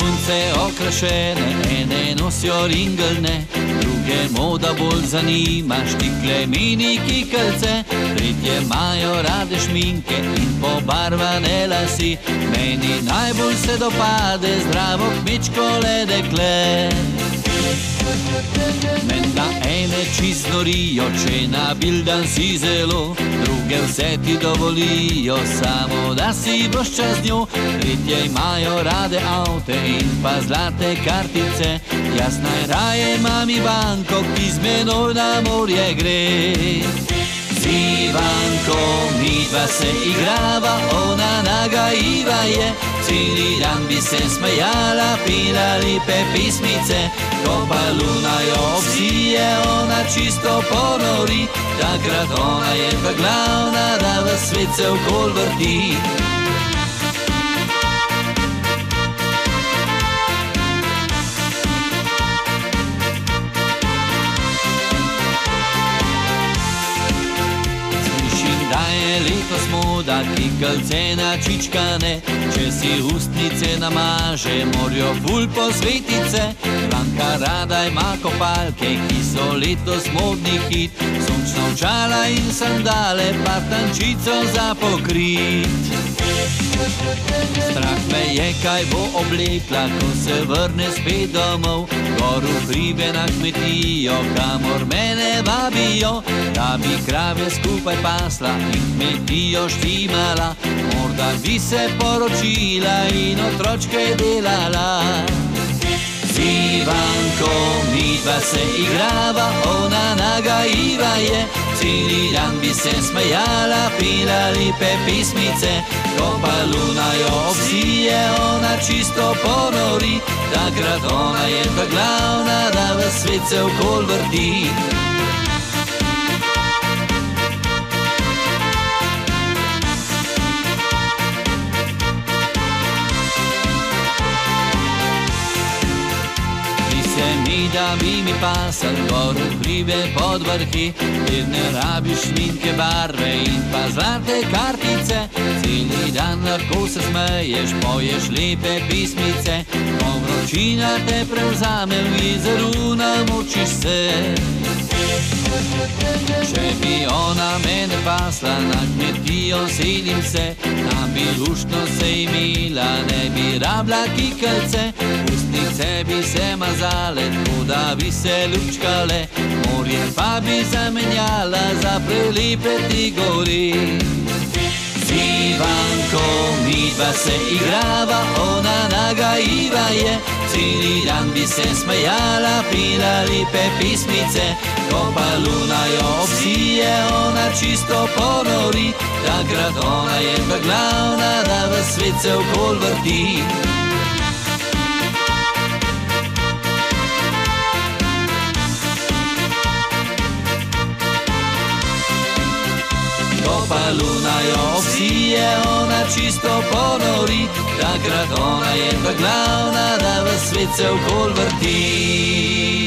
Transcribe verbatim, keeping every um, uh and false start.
punce okrašene, ene nosijo ringelne, druge moda bolj zanima, štikle, mini kikelce, tretje imajo rade šminke in pobarvane lasi. Meni najbolj se dopade zdravo kmečko le dekle. Menda ene čist norijo, če na bildan si zelo, druge vse ti dovolijo, samo da si boš čas z njo. Tretje imajo rade avte in pa zlate kartice, jaz najraje imam i banko, ki z menoj na morje gre. Z Ivanko midva se igrava, ona nagajiva je, celi dan bi se smejala, pila lepe pismice, ko pa luna jo obsije, ona čisto ponori, takrat ona je pa glavna, da v svet se okol vrti. Letos moda, kikelce načičkane, če si ustnice namaže, morajo ful posvetice. Blanka rada ima kopalke, ki so letos modni hit, sončna očala in sandale, pa tančico za pokrit. Strah me je, kaj bo oblekla, ko se vrne spet domov, gor v hribe na kmetijo, kamor mene vabijo, da bi krave skupaj pasla in kmetijo štimala, morda bi se poročila in otročke delala. Z Ivanko midva se igrava, ona nagajiva je, celi dan bi se smejala, pila lepe pismice, ko pa luna jo obsije, ona čisto ponori, takrat ona je pa glavna, da v svet se okol vrti. Da bi mi pasal gor v hribe pod vrhi, kjer ne rabiš šminke, barve in pa zlate kartice, celi dan lahko se smeješ, poješ lepe pismice, ko vročina te prevzame, v jezeru namočiš se. Če bi ona mene pasla, na kmetijo selim se, tam bi luštno se imela, ne bi rabila kikelce, ustnice bi se mazale, tako da bi se lučkale, morje pa bi zamenjala za prelepe ti gori. Z Ivanko midva se igrava, ona nagajiva je, celi dan bi se smejala, pila lepe pismice, ko pa luna jo obsije, ona čisto ponori, takrat ona je pa glavna, da v svet se okol vrti. Ko pa luna jo obsije, ona čisto ponori, takrat ona je pa glavna, da v svet se okol vrti.